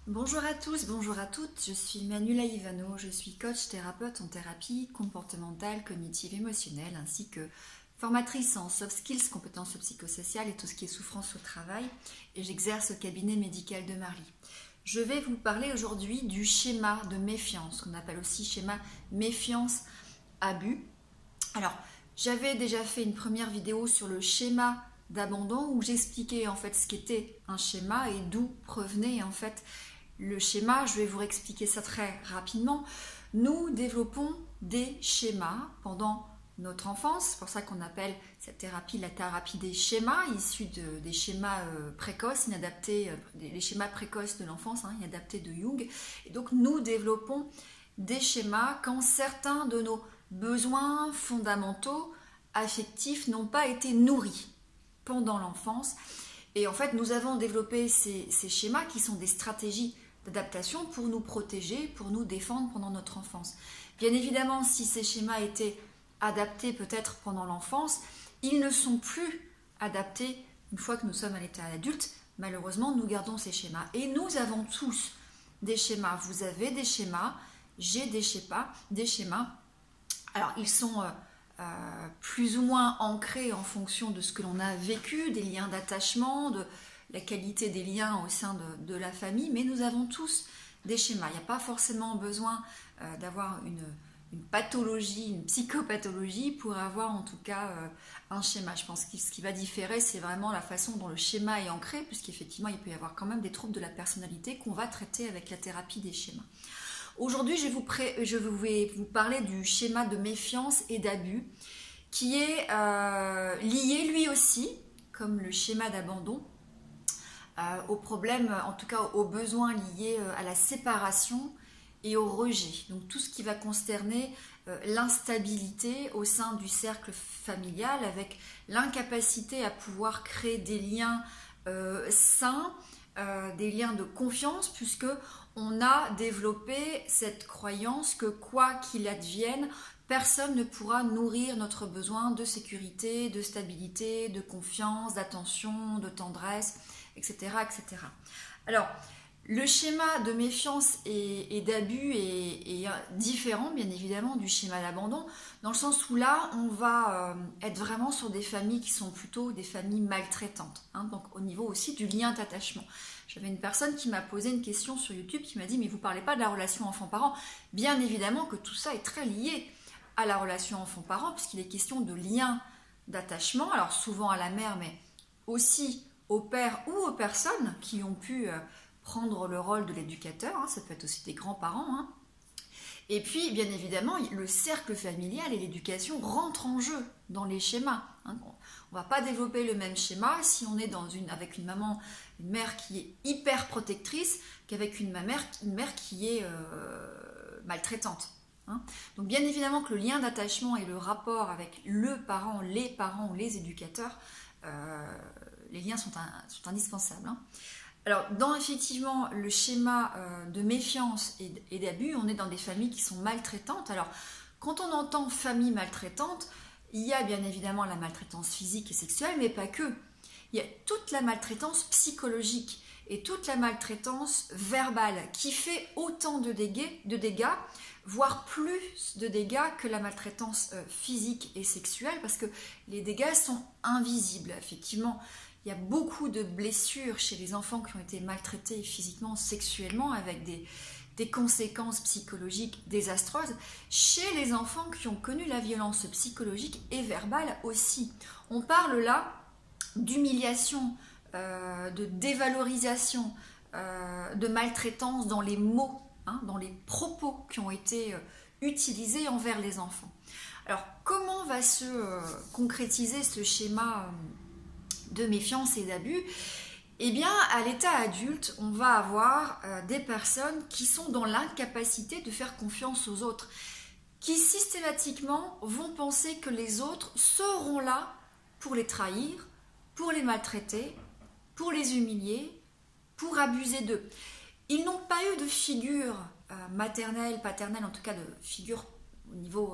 Bonjour à tous, bonjour à toutes, je suis Manuela Ivano, je suis coach thérapeute en thérapie comportementale, cognitive, émotionnelle, ainsi que formatrice en soft skills, compétences psychosociales et tout ce qui est souffrance au travail, et j'exerce au cabinet médical de Marly. Je vais vous parler aujourd'hui du schéma de méfiance, qu'on appelle aussi schéma méfiance-abus. Alors, j'avais déjà fait une première vidéo sur le schéma d'abandon où j'expliquais en fait ce qu'était un schéma et d'où provenait en fait le schéma. Je vais vous expliquer ça très rapidement. Nous développons des schémas pendant notre enfance, c'est pour ça qu'on appelle cette thérapie la thérapie des schémas, issue des schémas précoces, inadaptés, les schémas précoces de l'enfance, inadaptés de Jung. Et donc nous développons des schémas quand certains de nos besoins fondamentaux, affectifs, n'ont pas été nourris pendant l'enfance. Et en fait, nous avons développé ces schémas qui sont des stratégies d'adaptation pour nous protéger, pour nous défendre pendant notre enfance. Bien évidemment, si ces schémas étaient adaptés peut-être pendant l'enfance, ils ne sont plus adaptés une fois que nous sommes à l'état adulte. Malheureusement, nous gardons ces schémas. Et nous avons tous des schémas. Vous avez des schémas, j'ai des schémas. Alors, ils sont plus ou moins ancrés en fonction de ce que l'on a vécu, des liens d'attachement, de la qualité des liens au sein de la famille, mais nous avons tous des schémas. Il n'y a pas forcément besoin d'avoir une pathologie, une psychopathologie pour avoir en tout cas un schéma. Je pense que ce qui va différer, c'est vraiment la façon dont le schéma est ancré, puisqu'effectivement, il peut y avoir quand même des troubles de la personnalité qu'on va traiter avec la thérapie des schémas. Aujourd'hui, je vais vous parler du schéma de méfiance et d'abus qui est lié lui aussi, comme le schéma d'abandon, aux problèmes, en tout cas aux besoins liés à la séparation et au rejet. Donc tout ce qui va concerner l'instabilité au sein du cercle familial avec l'incapacité à pouvoir créer des liens sains, des liens de confiance, puisque on a développé cette croyance que quoi qu'il advienne, personne ne pourra nourrir notre besoin de sécurité, de stabilité, de confiance, d'attention, de tendresse, etc., etc. Alors, le schéma de méfiance et d'abus est différent, bien évidemment, du schéma d'abandon, dans le sens où là, on va être vraiment sur des familles qui sont plutôt des familles maltraitantes, donc au niveau aussi du lien d'attachement. J'avais une personne qui m'a posé une question sur YouTube qui m'a dit « Mais vous ne parlez pas de la relation enfant-parent ?» Bien évidemment que tout ça est très lié à la relation enfant-parent, puisqu'il est question de lien d'attachement, alors souvent à la mère, mais aussi au père ou aux personnes qui ont pu prendre le rôle de l'éducateur, ça peut être aussi des grands-parents. Et puis, bien évidemment, le cercle familial et l'éducation rentrent en jeu dans les schémas. On ne va pas développer le même schéma si on est avec une mère qui est hyper protectrice qu'avec une mère qui est maltraitante. Donc bien évidemment que le lien d'attachement et le rapport avec le parent, les parents ou les éducateurs, les liens sont indispensables. Alors, dans effectivement le schéma de méfiance et d'abus, on est dans des familles qui sont maltraitantes. Alors, quand on entend famille maltraitante, il y a bien évidemment la maltraitance physique et sexuelle, mais pas que. Il y a toute la maltraitance psychologique et toute la maltraitance verbale qui fait autant de dégâts, voire plus de dégâts que la maltraitance physique et sexuelle, parce que les dégâts sont invisibles. Effectivement, il y a beaucoup de blessures chez les enfants qui ont été maltraités physiquement, sexuellement, avec des conséquences psychologiques désastreuses. Chez les enfants qui ont connu la violence psychologique et verbale aussi. On parle là d'humiliation, de dévalorisation, de maltraitance dans les mots, dans les propos qui ont été utilisés envers les enfants. Alors, comment va se concrétiser ce schéma de méfiance et d'abus? Eh bien, à l'état adulte, on va avoir des personnes qui sont dans l'incapacité de faire confiance aux autres, qui systématiquement vont penser que les autres seront là pour les trahir, pour les maltraiter, pour les humilier, pour abuser d'eux. Ils n'ont pas eu de figure maternelle, paternelle, en tout cas de figure au niveau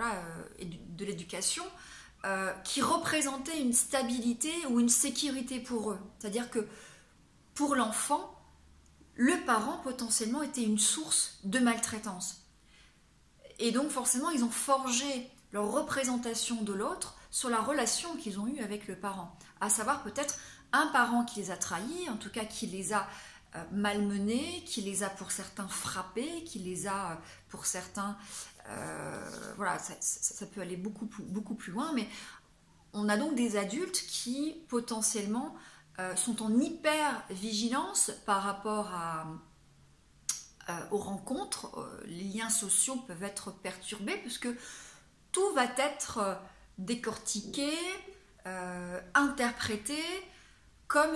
de l'éducation, qui représentait une stabilité ou une sécurité pour eux. C'est-à-dire que pour l'enfant, le parent potentiellement était une source de maltraitance. Et donc forcément, ils ont forgé leur représentation de l'autre sur la relation qu'ils ont eue avec le parent. À savoir peut-être un parent qui les a trahis, en tout cas qui les a malmenés, qui les a pour certains frappés, qui les a pour certains... voilà, ça peut aller beaucoup plus loin, mais on a donc des adultes qui potentiellement sont en hyper-vigilance par rapport aux rencontres. Les liens sociaux peuvent être perturbés puisque tout va être décortiqué, interprété comme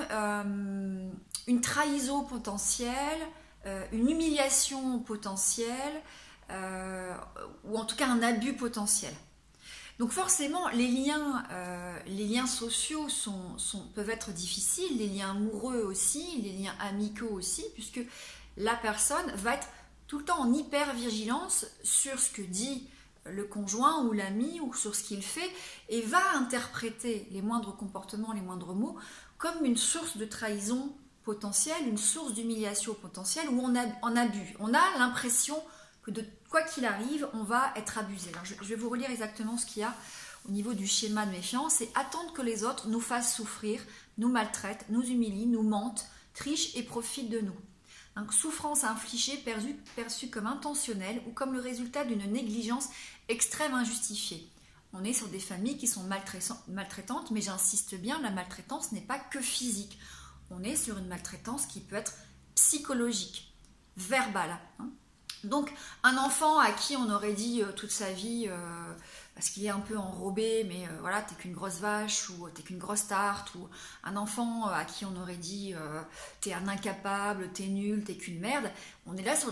une trahison potentielle, une humiliation potentielle, ou en tout cas un abus potentiel. Donc forcément, les liens sociaux peuvent être difficiles, les liens amoureux aussi, les liens amicaux aussi, puisque la personne va être tout le temps en hyper-vigilance sur ce que dit le conjoint ou l'ami ou sur ce qu'il fait et va interpréter les moindres comportements, les moindres mots comme une source de trahison potentielle, une source d'humiliation potentielle où on abuse. On a l'impression que de quoi qu'il arrive, on va être abusé. Alors, je vais vous relire exactement ce qu'il y a au niveau du schéma de méfiance. C'est attendre que les autres nous fassent souffrir, nous maltraitent, nous humilient, nous mentent, trichent et profitent de nous. Donc, souffrance infligée perçue comme intentionnelle ou comme le résultat d'une négligence extrême injustifiée. On est sur des familles qui sont maltraitantes, mais j'insiste bien, la maltraitance n'est pas que physique. On est sur une maltraitance qui peut être psychologique, verbale. Donc, un enfant à qui on aurait dit toute sa vie, parce qu'il est un peu enrobé, mais voilà, t'es qu'une grosse vache, ou t'es qu'une grosse tarte, ou un enfant à qui on aurait dit t'es un incapable, t'es nul, t'es qu'une merde. On est là sur de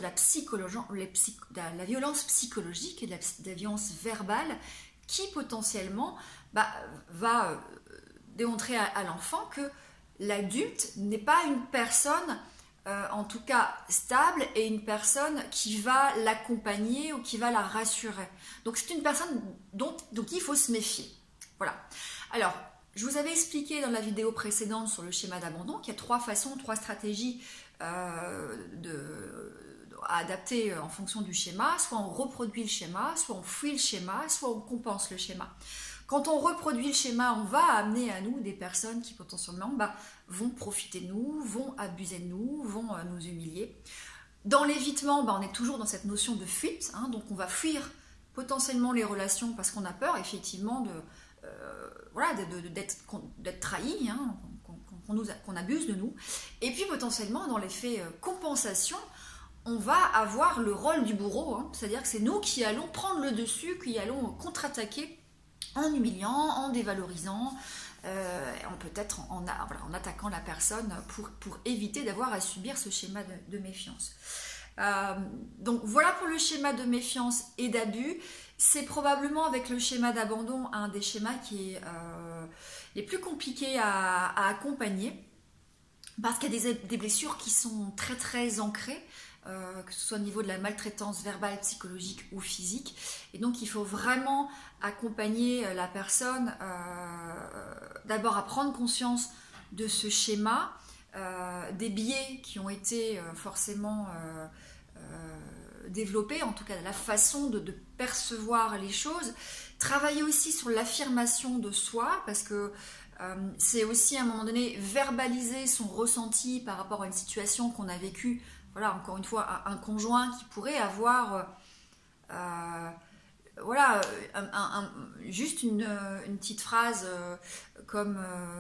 la violence psychologique et de la violence verbale qui potentiellement va démontrer à l'enfant que l'adulte n'est pas une personne en tout cas stable et une personne qui va l'accompagner ou qui va la rassurer. Donc c'est une personne dont il faut se méfier. Voilà. Alors, je vous avais expliqué dans la vidéo précédente sur le schéma d'abandon qu'il y a 3 stratégies à adapter en fonction du schéma. Soit on reproduit le schéma, soit on fuit le schéma, soit on compense le schéma. Quand on reproduit le schéma, on va amener à nous des personnes qui potentiellement vont profiter de nous, vont abuser de nous, vont nous humilier. Dans l'évitement, on est toujours dans cette notion de fuite, donc on va fuir potentiellement les relations parce qu'on a peur effectivement d'être trahi, qu'on abuse de nous. Et puis potentiellement dans l'effet compensation, on va avoir le rôle du bourreau, c'est-à-dire que c'est nous qui allons prendre le dessus, qui allons contre-attaquer en humiliant, en dévalorisant, peut-être en attaquant la personne pour éviter d'avoir à subir ce schéma de méfiance. Donc voilà pour le schéma de méfiance et d'abus. C'est probablement avec le schéma d'abandon un des schémas qui est les plus compliqués à accompagner parce qu'il y a des blessures qui sont très très ancrées. Que ce soit au niveau de la maltraitance verbale, psychologique ou physique. Et donc, il faut vraiment accompagner la personne d'abord à prendre conscience de ce schéma, des biais qui ont été forcément développés, en tout cas de la façon de percevoir les choses. Travailler aussi sur l'affirmation de soi, parce que c'est aussi à un moment donné verbaliser son ressenti par rapport à une situation qu'on a vécue. Voilà, encore une fois, un conjoint qui pourrait avoir juste une petite phrase comme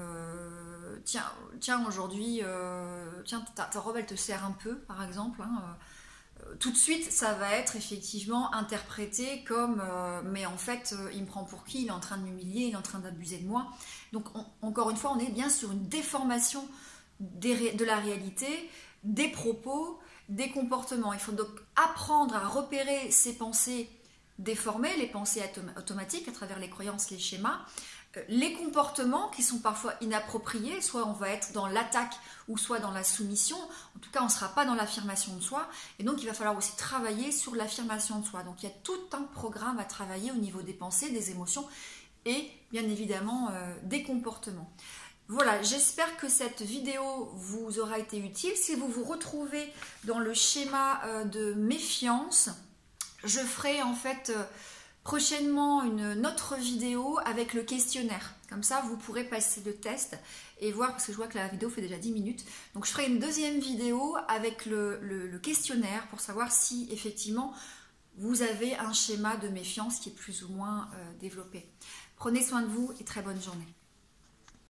tiens aujourd'hui, ta robe elle te sert un peu, par exemple. Tout de suite, ça va être effectivement interprété comme mais en fait, il me prend pour qui? Il est en train de m'humilier, il est en train d'abuser de moi. Donc, encore une fois, on est bien sur une déformation de la réalité, des propos, des comportements. Il faut donc apprendre à repérer ces pensées déformées, les pensées automatiques à travers les croyances, les schémas, les comportements qui sont parfois inappropriés, soit on va être dans l'attaque ou soit dans la soumission, en tout cas on ne sera pas dans l'affirmation de soi, et donc il va falloir aussi travailler sur l'affirmation de soi. Donc il y a tout un programme à travailler au niveau des pensées, des émotions et bien évidemment des comportements. Voilà, j'espère que cette vidéo vous aura été utile. Si vous vous retrouvez dans le schéma de méfiance, je ferai en fait prochainement une autre vidéo avec le questionnaire. Comme ça, vous pourrez passer le test et voir, parce que je vois que la vidéo fait déjà 10 minutes. Donc, je ferai une deuxième vidéo avec le questionnaire pour savoir si effectivement vous avez un schéma de méfiance qui est plus ou moins développé. Prenez soin de vous et très bonne journée.